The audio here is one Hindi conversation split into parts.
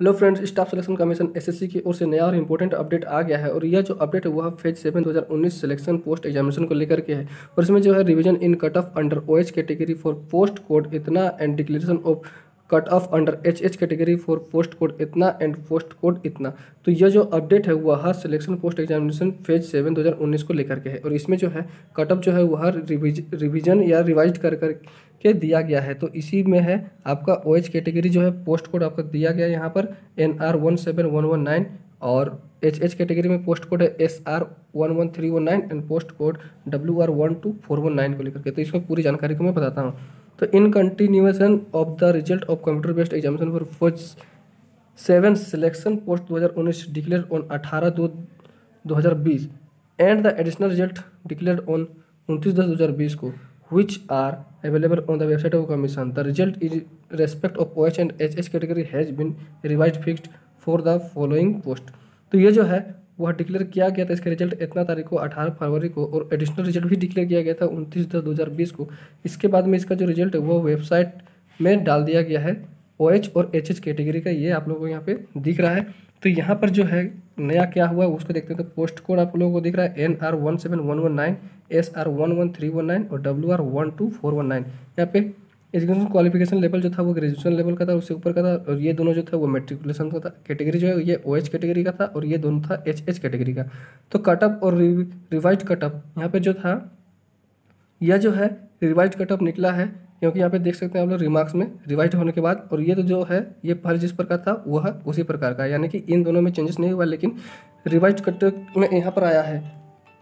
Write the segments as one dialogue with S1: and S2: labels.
S1: Hello friends, staff selection commission SSC की ओर से नया और इम्पोर्टेंट अपडेट आ गया है। और यह जो अपडेट है वह फेज 7 2019 सिलेक्शन पोस्ट एग्जामिनेशन को लेकर के है। और इसमें जो है revision in cut off under OH category for post code इतना and declaration of cut off under HH category for post code इतना एंड पोस्ट कोड इतना। तो यह जो अपडेट है वह सिलेक्शन पोस्ट एग्जामिनेशन फेज 7 2019 को लेकर के है। और इसमें जो है कट ऑफ जो है वह रिवीजन या रिवाइज कर के दिया गया है। तो इसी में है आपका ओएच कैटेगरी जो है पोस्ट कोड आपका दिया गया है यहाँ पर NR 17119 और एच कैटेगरी में पोस्ट कोड है SR 11319 and post code WR 12419 को लेकर के। तो इसमें पूरी जानकारी को मैं बताता हूँ। तो in continuation of the result of computer based examination for phase 7 selection post 2019 declare on 18/2/2020 and the additional result declare on 29/10/2020 को which are available on the website of commission. The result in respect of OH and HH category has been revised fixed for the following post. तो ये जो है वह डिक्लेयर किया गया था, इसका रिजल्ट इतना तारीख को 18 फरवरी को, और एडिशनल रिजल्ट भी डिक्लेयर किया गया था 29/10/2020 को। इसके बाद में इसका जो रिजल्ट है वो वेबसाइट में डाल दिया गया है OH और HH कैटेगरी का। ये आप लोगों को यहाँ पे दिख रहा है। तो यहाँ पर जो है नया क्या हुआ है उसको देखते हैं। तो पोस्ट कोड आप लोगों को दिख रहा है NR 17119, SR 11319 और WR 12419। यहाँ पे एजुकेशन क्वालिफिकेशन लेवल जो था वो ग्रेजुएशन लेवल का था, उससे ऊपर का था। और ये दोनों जो था वो मेट्रिकुलेशन का था। कैटेगरी जो है ये OH कैटेगरी का था और ये दोनों था HH कैटेगरी का। तो कटअप और रिवाइज कटअप यहाँ पे जो था यह जो है रिवाइज कटअप निकला है, क्योंकि यहाँ पे देख सकते हैं आप लोग रिमार्क्स में रिवाइज होने के बाद। और ये तो जो है ये पहले जिस प्रकार था वह उसी प्रकार का, यानी कि इन दोनों में चेंजेस नहीं हुआ, लेकिन रिवाइज कटअप में यहाँ पर आया है।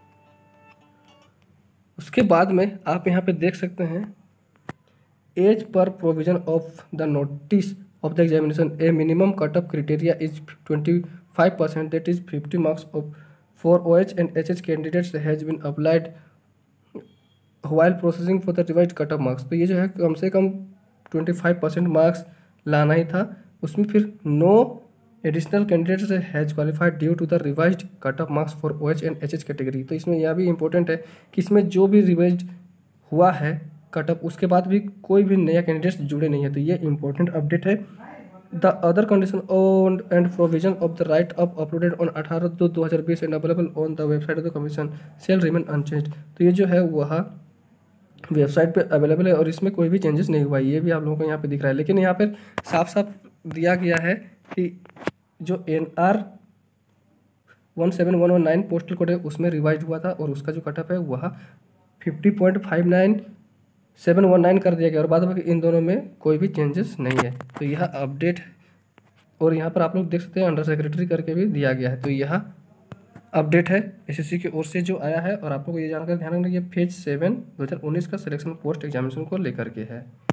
S1: उसके बाद में आप यहाँ पे देख सकते हैं as per provision of the notice of the examination a minimum cutoff criteria is 25%, that is 50 marks of for OH and HH candidates has been applied while processing for the revise cut off marks. तो ये जो है कम से कम 25% मार्क्स लाना ही था। उसमें फिर no additional candidates has qualified due to the revised cut off marks for OH and HH category. तो इसमें यह भी इंपॉर्टेंट है कि इसमें जो भी रिवाइज हुआ है कट ऑफ उसके बाद भी कोई भी नया कैंडिडेट्स जुड़े नहीं है। तो ये इंपॉर्टेंट अपडेट है। The other condition on and provision of the right of uploaded on 18/2/2020 and available on the website of the commission shall remain unchanged. तो ये जो है वह वेबसाइट पे अवेलेबल है और इसमें कोई भी चेंजेस नहीं हुआ। ये भी आप लोगों को यहाँ पे दिख रहा है, लेकिन यहाँ पर साफ साफ दिया गया है कि जो NR 17119 पोस्टल कोड है उसमें रिवाइज हुआ था और उसका जो कटअप है वह 50.59719 कर दिया गया और बाद में इन दोनों में कोई भी चेंजेस नहीं है। तो यह अपडेट है। और यहाँ पर आप लोग देख सकते हैं अंडर सेक्रेटरी करके भी दिया गया है। तो यह अपडेट है एसएससी की ओर से जो आया है। और आप लोग ये जानकर ध्यान रखना ये फेज 7 2019 का सिलेक्शन पोस्ट एग्जामिनेशन को लेकर के है।